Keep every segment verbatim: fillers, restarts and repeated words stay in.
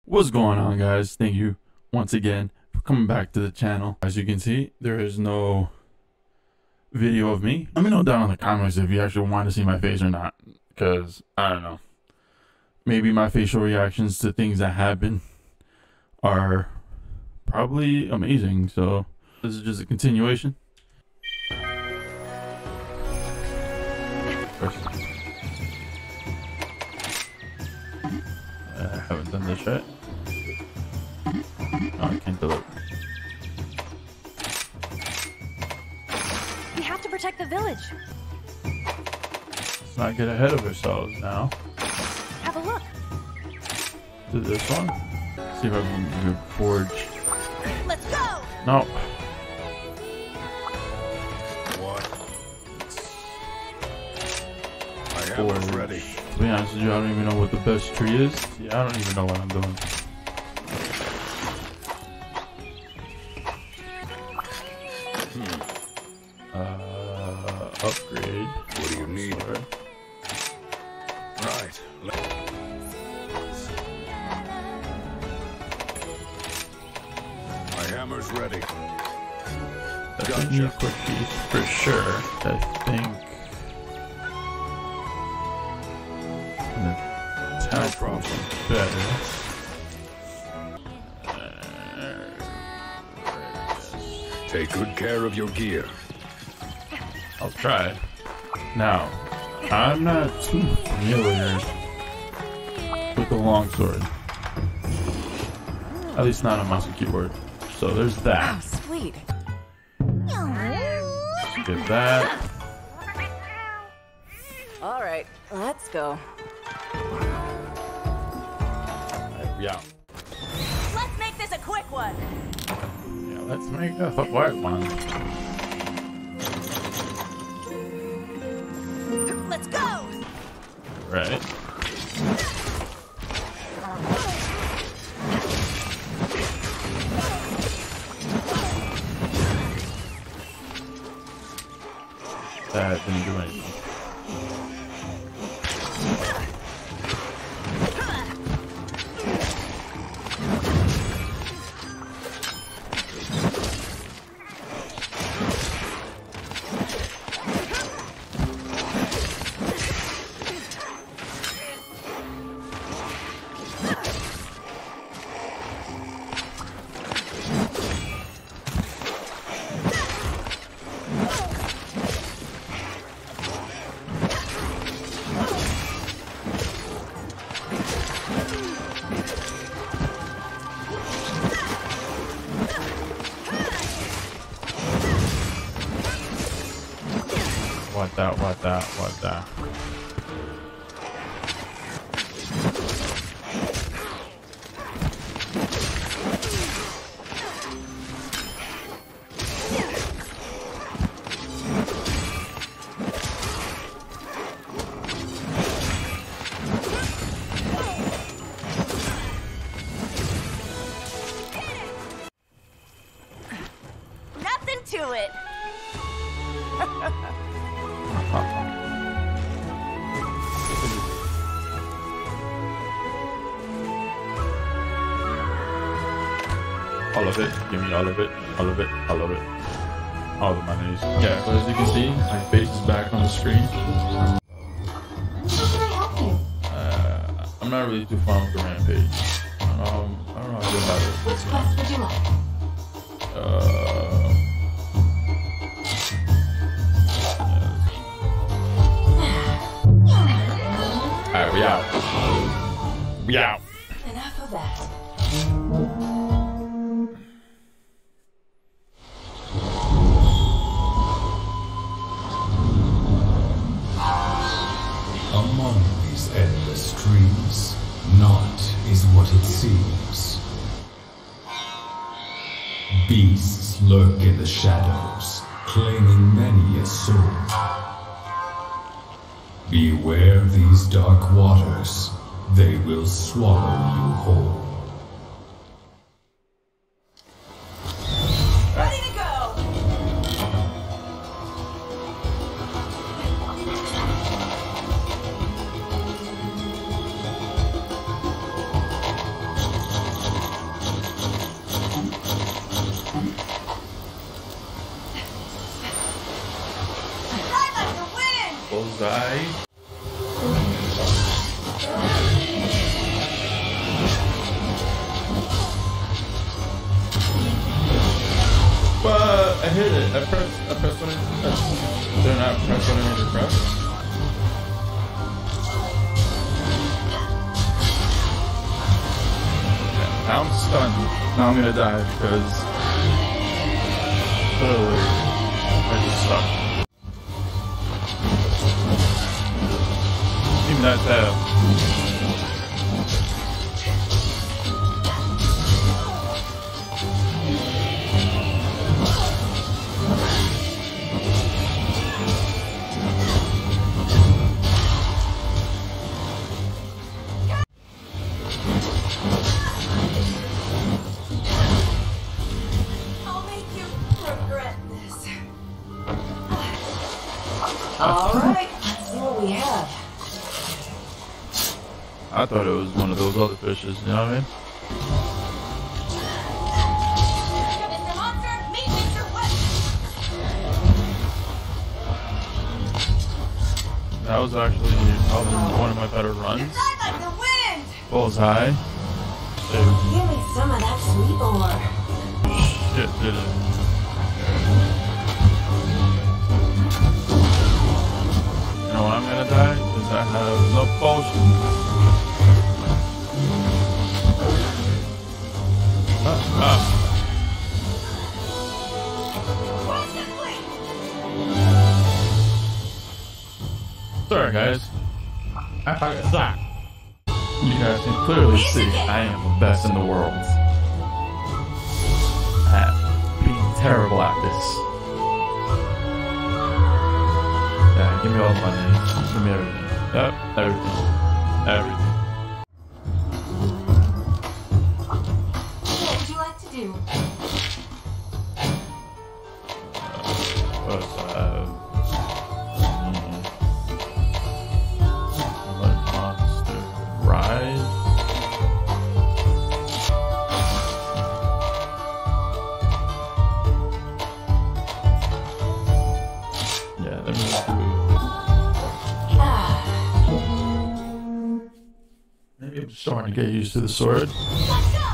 What's going on, guys? Thank you once again for coming back to the channel. As you can see, there is no video of me. Let me know down in the comments if you actually want to see my face or not, because I don't know, maybe my facial reactions to things that happen are probably amazing. So this is just a continuation. First, I haven't done this yet. Oh, I can't deliver. We have to protect the village. Let's not get ahead of ourselves now. Have a look. Do this one. See if I can, can forge. Let's go. No. What? I Forge. am ready. To be honest with you, I don't even know what the best tree is. Yeah, I don't even know what I'm doing. Hmm. Uh, upgrade. What do you need? Sorry. Right. My hammer's ready. Definitely need a quick piece for sure. I think. The town problem better. Take good care of your gear. I'll try. Now, I'm not too familiar with the longsword. At least not on mouse and keyboard. So there's Oh, that. sweet. Get that. All right, let's go. Alright, yeah. Let's make this a quick one. Yeah, let's make a quick one. Let's go. Right. That didn't do anything. What that, what that, what that. Nothing to it. All of it. Give me all of it. All of it. All of it. All the monies. Yeah, but as you can see, my face is back on the screen. Uh, I'm not really too fond of the rampage. Um, I don't know how to about it. Which quest would you like? Uh, Alright, we out. We out. Enough of that. Among these endless streams, naught is what it seems. Beasts lurk in the shadows, claiming many a soul. Beware these dark waters, they will swallow you whole. Ready to go. Bullseye. But I hit it. I pressed. I pressed what I pressed. Did I not press what I need to press? Now I'm stunned. Now I'm gonna die because clearly I just suck. Even that tab. I'll make you regret this. All right, let's see what we have. I thought it was one of those other fishes, you know what I mean? Mister Monster, meet Mister West. That was actually probably one of my better runs. Fly like the wind. Bullseye. Give me some of that sweet ore. Shit, did it. You know why I'm gonna die? Because I have no potion. Ah, ah. Sorry guys. I fucking suck. You guys can clearly see I am the best in the world at being terrible at this. Yeah, give me all the money. Give me everything. Yep, everything. Everything. What would you like to do? But, uh, hmm. Let monster rise. Yeah, let me do. Ah, Maybe I'm starting to get used to the sword. Let's go.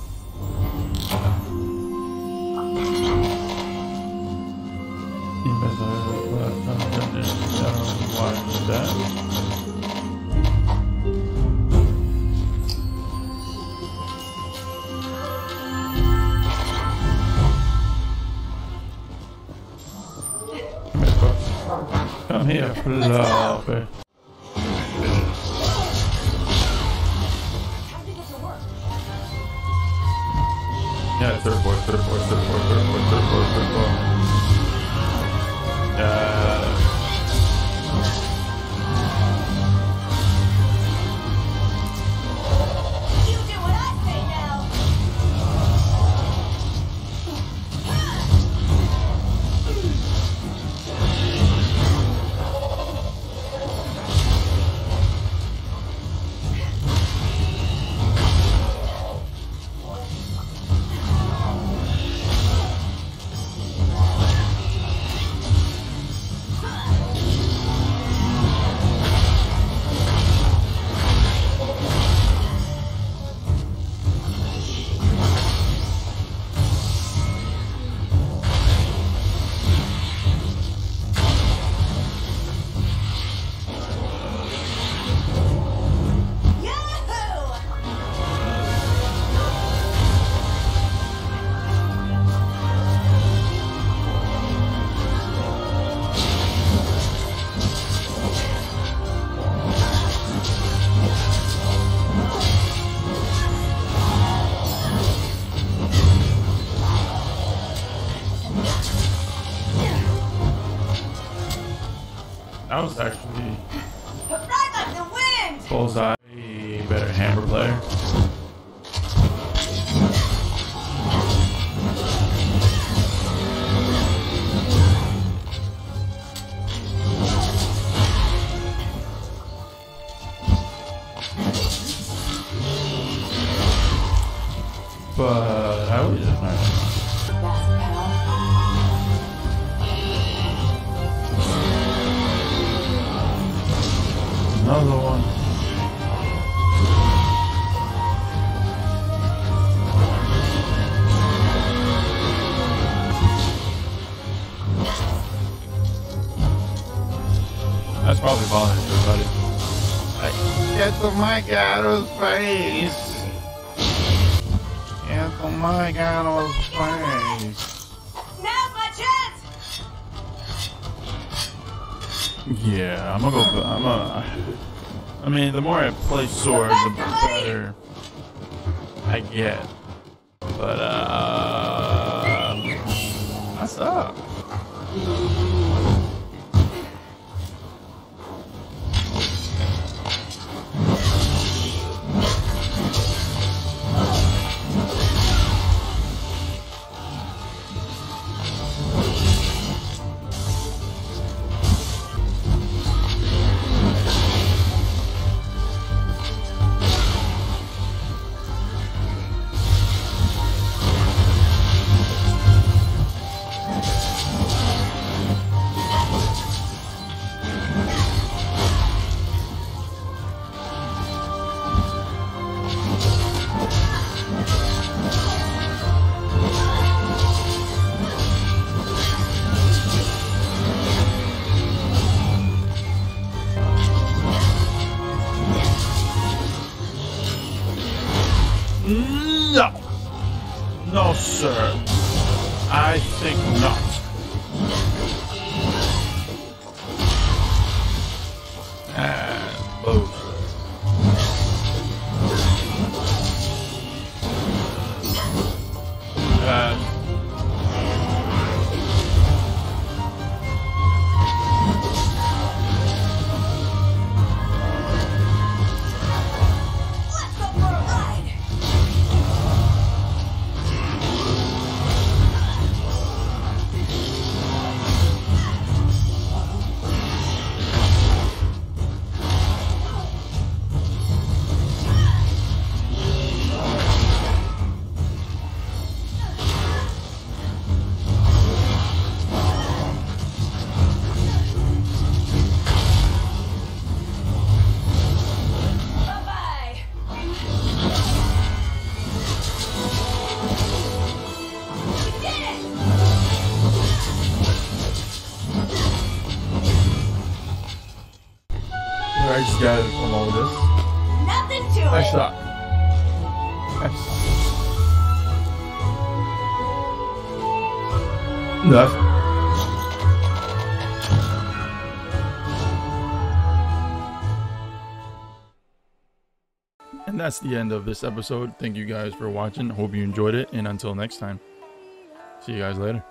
Come here, floppy. How did it work? Yeah, third floor, third floor, third floor, third floor, third floor, third floor. Yeah. You do what I say now. That was actually Fly like the wind. Bullseye, a better hammer player. But I was just fast pal. another one. That's probably bothering everybody. Like, get the mic out of his face. Get the mic out of his face. Now's my chance! Yeah, I'm gonna go. I'm gonna. I mean, the more I play Sword, the better I get. But uh, what's up? No, no, sir. I think not. And boom. And Let's go for a ride! Bye-bye! We did it! I just gotta come over this. Nothing to Nice it! shot. Nice shot. That's. And that's the end of this episode. Thank you guys for watching. Hope you enjoyed it. And until next time, see you guys later.